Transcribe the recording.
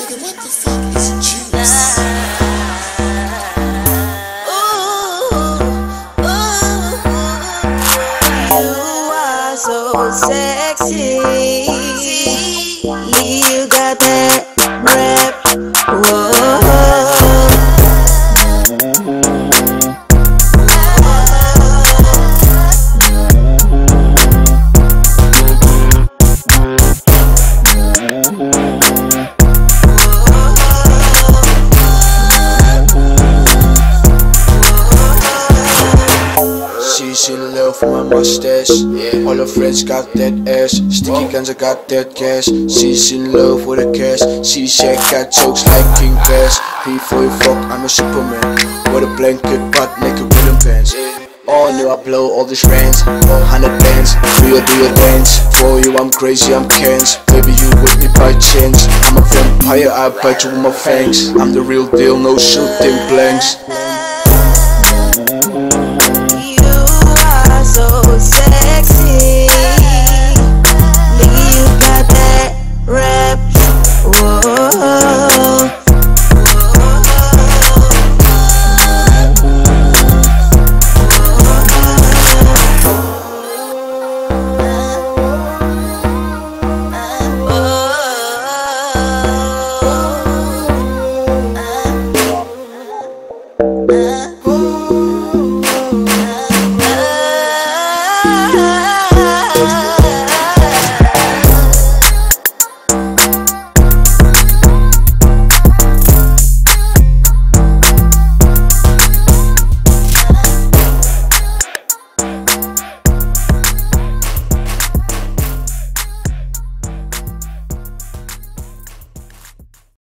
nigga, what the fuck is juice? You are so sexy. You got that rap. Whoa. She's in love with my mustache. All her friends got that ass. Sticky guns, I got that gas. She's in love with a cash. She shake got jokes like King Bass. Before you fuck, I'm a Superman. With a blanket, butt naked rhythm pants. Oh no, I blow all these rands. 100 bands, do your dance. For you I'm crazy, I'm cans. Baby you with me by chance. I'm a vampire, I bite you with my fangs. I'm the real deal, no shooting blanks.